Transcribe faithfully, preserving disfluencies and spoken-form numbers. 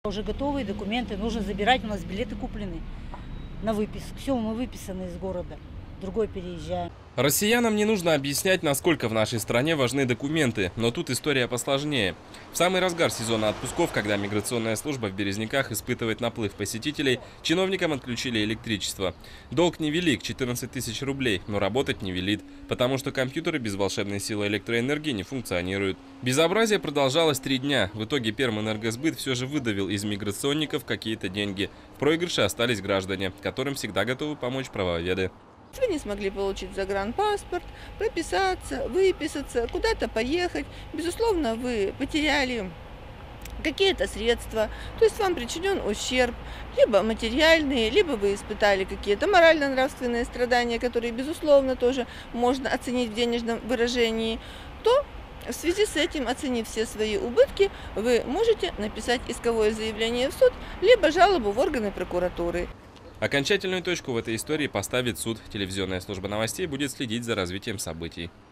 Уже готовые документы, нужно забирать, у нас билеты куплены на выписку. Все, мы выписаны из города, в другой переезжаем. Россиянам не нужно объяснять, насколько в нашей стране важны документы, но тут история посложнее. В самый разгар сезона отпусков, когда миграционная служба в Березниках испытывает наплыв посетителей, чиновникам отключили электричество. Долг невелик – четырнадцать тысяч рублей, но работать не велит, потому что компьютеры без волшебной силы электроэнергии не функционируют. Безобразие продолжалось три дня. В итоге Пермэнергосбыт все же выдавил из миграционников какие-то деньги. В проигрыше остались граждане, которым всегда готовы помочь правоведы. Вы не смогли получить загранпаспорт, прописаться, выписаться, куда-то поехать. Безусловно, вы потеряли какие-то средства, то есть вам причинен ущерб, либо материальный, либо вы испытали какие-то морально-нравственные страдания, которые, безусловно, тоже можно оценить в денежном выражении, то в связи с этим, оценив все свои убытки, вы можете написать исковое заявление в суд, либо жалобу в органы прокуратуры. Окончательную точку в этой истории поставит суд. Телевизионная служба новостей будет следить за развитием событий.